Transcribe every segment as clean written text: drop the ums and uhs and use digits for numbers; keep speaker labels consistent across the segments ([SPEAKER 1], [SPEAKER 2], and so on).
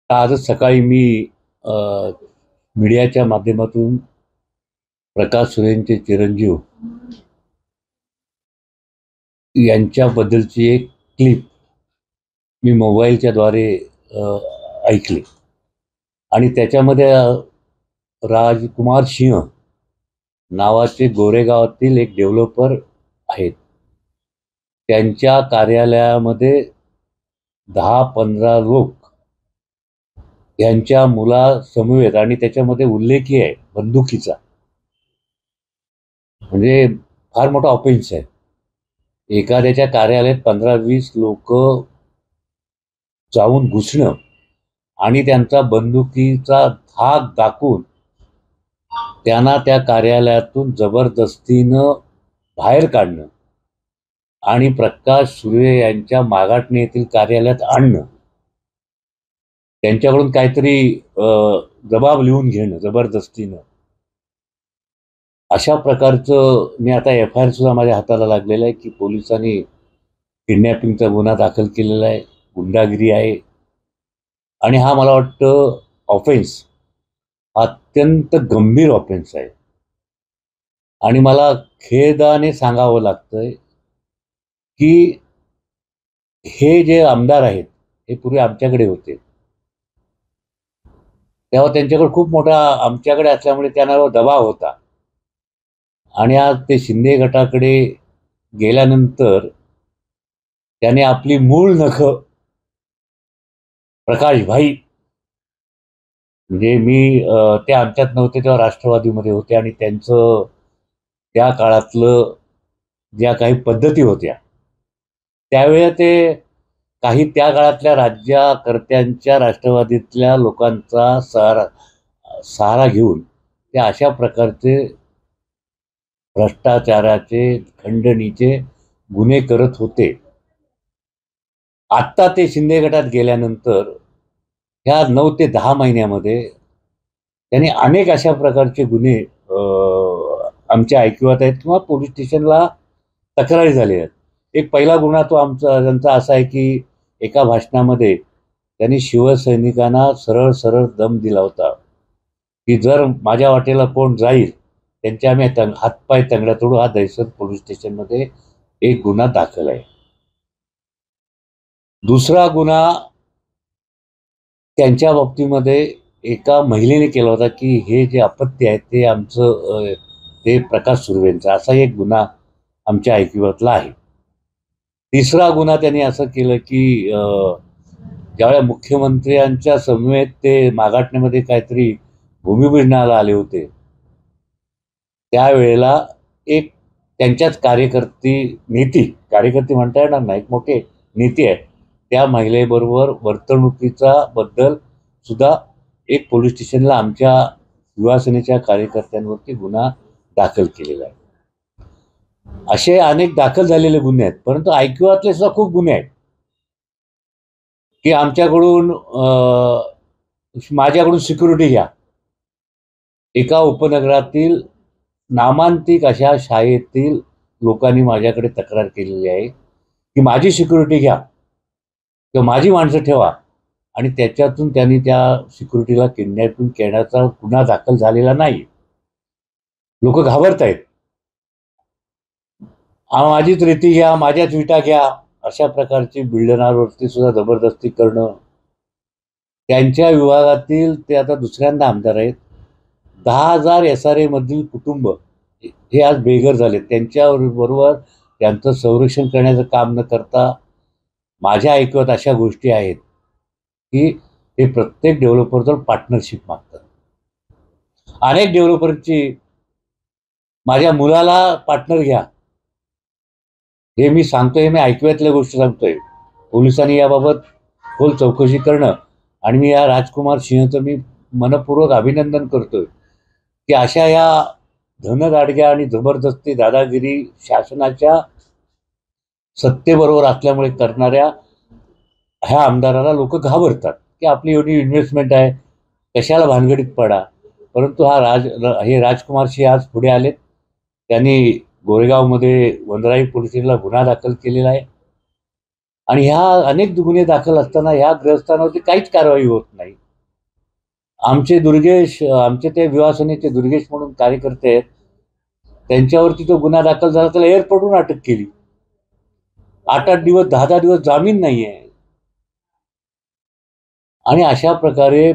[SPEAKER 1] आजच सकाळी मी अ, मीडियाच्या माध्यमातून प्रकाश सुरेंचे चिरंजीव यांच्याबद्दलची एक क्लिप मी मोबाईलच्या द्वारे ऐकली आणि त्याच्यामध्ये राजकुमार सिंह नावाचे गोरेगावातील एक डेव्हलपर आहेत. त्यांच्या कार्यालयामध्ये 10-15 लोक यांच्या मुलासमवेत आणि त्याच्यामध्ये उल्लेखही आहे बंदुकीचा. म्हणजे फार मोठा ऑफेन्स आहे. एखाद्याच्या कार्यालयात 15-20 लोक जाऊन घुसणं आणि त्यांचा बंदुकीचा धाक दाखवून त्यांना त्या कार्यालयातून जबरदस्तीनं बाहेर काढणं आणि प्रकाश सुर्वे यांच्या मागाटणे येथील कार्यालयात आणणं, त्यांच्याकडून काहीतरी जबाब लिहून घेणं जबरदस्तीनं, अशा प्रकारचं मी आता FIR सुद्धा माझ्या हाताला लागलेलं आहे की पोलिसांनी किडनॅपिंगचा गुन्हा दाखल केलेला आहे, गुंडागिरी आहे. आणि हा मला वाटतं ऑफेन्स अत्यंत गंभीर ऑफेन्स आहे. आणि मला खेदाने सांगावं लागतंय की हे जे आमदार आहेत हे पूर्वी आमच्याकडे होते. तेव्हा त्यांच्याकडे खूप मोठा आमच्याकडे असल्यामुळे त्यांना दबाव होता. आणि आज ते शिंदे गटाकडे गेल्यानंतर त्याने आपली मूळ नखं प्रकाश भाई, म्हणजे मी ते आमच्यात नव्हते तेव्हा राष्ट्रवादीमध्ये होते आणि त्यांचं त्या काळातलं ज्या काही पद्धती होत्या त्यावेळेला ते काही त्या काळातल्या राज्यकर्त्यांच्या राष्ट्रवादीतल्या लोकांचा सहारा घेऊन ते अशा प्रकारचे भ्रष्टाचाराचे खंडणीचे गुन्हे करत होते. आत्ता ते शिंदे गटात गेल्यानंतर ह्या 9 ते 10 महिन्यामध्ये त्यांनी अनेक अशा प्रकारचे गुन्हे आमच्या ऐकिवात आहेत किंवा पोलीस स्टेशनला तक्रारी झालेल्या आहेत. एक पहिला गुन्हा तो त्यांचा असा आहे की एका भाषणामध्ये त्यांनी शिवसैनिकांना सरळ सरळ दम दिला होता की जर माझ्या वाटेला कोण जाईल त्यांचे आम्ही हातपाय तंगड्या तोडू. हा दहिसर पोलीस स्टेशनमध्ये एक गुन्हा दाखल आहे. दुसरा गुन्हा त्यांच्या बाबतीमध्ये एका महिलेने केला होता की हे जे अपत्य आहे ते आमचं ते प्रकाश सुर्वेंचा, असा एक गुन्हा आमच्या ऐकिवातला आहे. तिसरा गुन्हा त्यांनी असं केलं की ज्यावेळेला मुख्यमंत्र्यांच्या समवेत ते मागाटण्यामध्ये काहीतरी भूमिपूजनाला आले होते त्यावेळेला एक त्यांच्याच कार्यकर्ती म्हणता येणार नाही, एक मोठे नेते आहे, त्या महिलेबरोबर वर्तणुकीचा बद्दल सुद्धा एक पोलीस स्टेशनला आमच्या युवासेनेच्या कार्यकर्त्यांवरती गुन्हा दाखल केलेला आहे. असे अनेक दाखल झालेले गुन्हे आहेत. परंतु ऐकिवातले सुद्धा खूप गुन्हे आहेत की आमच्याकडून माझ्याकडून सिक्युरिटी घ्या. एका उपनगरातील नामांतिक अशा शाळेतील लोकांनी माझ्याकडे तक्रार केलेली आहे की माझी सिक्युरिटी घ्या किंवा माझी माणसं ठेवा, आणि त्याच्यातून त्यांनी त्या सिक्युरिटीला किडनॅपिंग करण्याचा गुन्हा दाखल झालेला नाही. लोक घाबरत आहेत. माझीच रेती घ्या, माझ्याच विटा घ्या, अशा प्रकारची बिल्डरांवरती सुद्धा जबरदस्ती करणं. त्यांच्या विभागातील ते आता दुसऱ्यांदा आमदार आहेत. 10,000 SRA मधील कुटुंब हे आज बेघर झाले. त्यांच्याबरोबर त्यांचं संरक्षण करण्याचं काम न करता माझ्या ऐकवत अशा गोष्टी आहेत की ते प्रत्येक डेव्हलपरजवळ पार्टनरशिप मागतात. अनेक डेव्हलपरची माझ्या मुलाला पार्टनर घ्या, हे मी सांगतोय, मी ऐकव्यातल्या गोष्टी सांगतोय. पोलिसांनी याबाबत खोल चौकशी करणं, आणि मी या राजकुमार सिंहचं मी मनपूर्वक अभिनंदन करतोय की अशा या धनदाडग्या आणि जबरदस्ती दादागिरी शासनाच्या सत्तेबरोबर असल्यामुळे करणाऱ्या ह्या आमदाराला लोक घाबरतात की आपली एवढी इन्व्हेस्टमेंट आहे, कशाला भानगडीत पडा. परंतु हे राजकुमार सिंह आज पुढे आलेत. त्यांनी गोरेगावमध्ये वंदराई पोलीस स्टेशनला गुन्हा दाखल केलेला आहे आणि ह्या अनेक गुन्हे दाखल असताना ह्या ग्रस्तांवरती काहीच कारवाई होत नाही. आमचे ते युवा सेनेचे दुर्गेश म्हणून कार्यकर्ते आहेत, त्यांच्यावरती तो गुन्हा दाखल झाला, त्याला एअरपोर्टवरून अटक केली. 8-8 दिवस 10-10 दिवस जामीन नाहीये. आणि अशा प्रकारे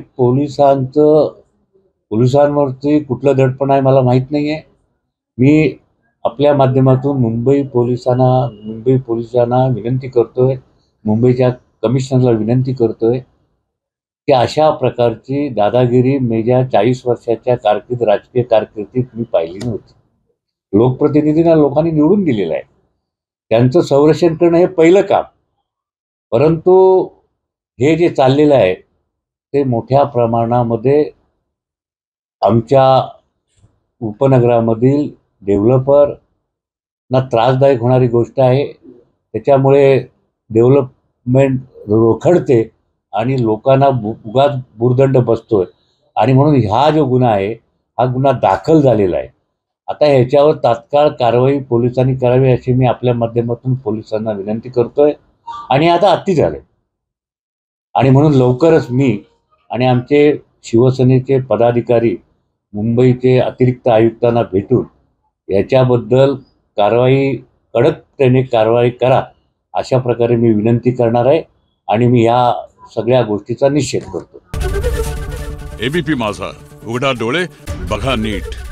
[SPEAKER 1] पोलिसांवरती कुठलं दडपण आहे मला माहित नाहीये. मी आपल्या माध्यमातून मुंबई पोलिसांना विनंती करतोय, मुंबईच्या कमिशनरला विनंती करतोय की अशा प्रकारची दादागिरी माझ्या 40 वर्षाच्या राजकीय कारकिर्दीत मी पाहिली नव्हती. लोकप्रतिनिधींना लोकांनी निवडून दिलेलं आहे, त्यांचं संरक्षण करणं हे पहिलं काम. परंतु हे जे चाललेलं आहे ते मोठ्या प्रमाणामध्ये आमच्या उपनगरामधील डेव्हलपरना त्रासदायक होणारी गोष्ट आहे. त्याच्यामुळे डेव्हलपमेंट रोखडते आणि लोकांना उगाच भुर्दंड बसतोय. आणि म्हणून हा जो गुन्हा आहे, हा गुन्हा दाखल झालेला आहे. आता ह्याच्यावर तात्काळ कारवाई पोलिसांनी करावी अशी मी आपल्या माध्यमातून पोलिसांना विनंती करतोय. आणि आता अति झालंय, आणि म्हणून लवकरच मी आणि आमचे शिवसेनेचे पदाधिकारी मुंबईचे अतिरिक्त आयुक्तांना भेटून याच्याबद्दल कडकतेने कारवाई करा अशा प्रकारे मी विनंती करणार आहे. आणि मी या सगळ्या गोष्टीचा निषेध करतो.
[SPEAKER 2] एबीपी माझा, उघडा डोळे बघा नीट.